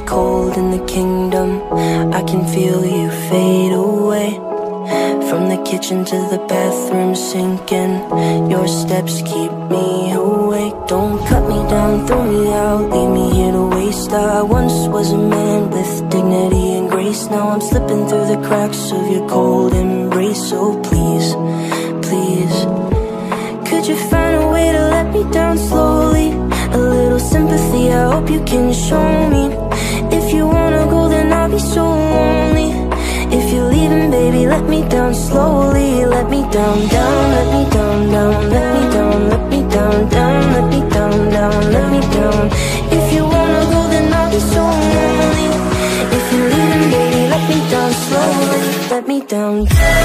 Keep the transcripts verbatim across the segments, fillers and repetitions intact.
cold in the kingdom. I can feel you fade away. From the kitchen to the bathroom sinking, your steps keep me awake. Don't cut me down, throw me out, leave me here to waste. I once was a man with dignity and grace. Now I'm slipping through the cracks of your cold embrace. So please, please, could you find a way to let me down slowly? A little sympathy, I hope you can show me. If you wanna go, then I'll be so lonely. If you're leaving, baby, let me down slowly. Let me down, down, let me down, down, let me down, let me down, down, let me down, down, let me down. If you wanna go, then I'll be so lonely. If you're leaving, baby, let me down slowly. Let me down.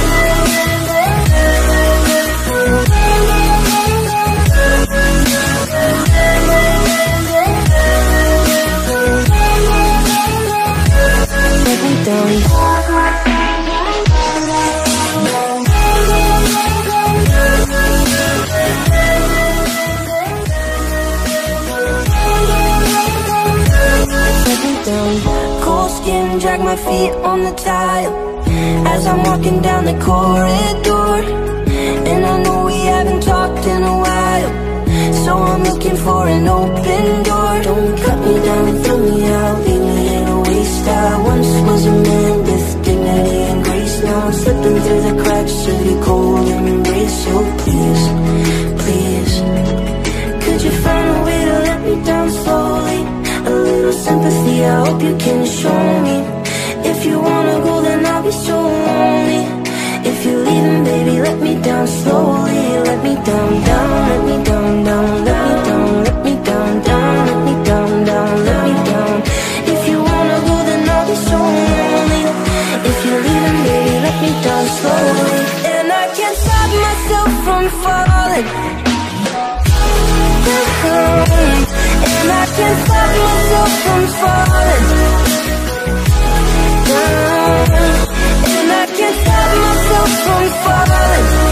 Let me down. Cold skin, drag my feet on the tile as I'm walking down the corridor. And I know we haven't talked in a while, so I'm looking for an open door. Don't cut me down, throw me out, leave me in a waste. I once was a man with dignity and grace. Now I'm slipping through the cracks of your cold embrace. So please, please, could you find a way to let me down slowly? A little sympathy, I hope you can show me. If you wanna go, then I'll be so lonely. If you're leaving, baby, let me down slowly. Let me down, down, let me down, down, let me down, let me down, down, let me down, down, let me down. If you wanna go, then I'll be so lonely. If you're leaving, baby, let me down slowly. And I can't stop myself from falling. And I can't stop myself from falling down. And I can't stop myself from falling.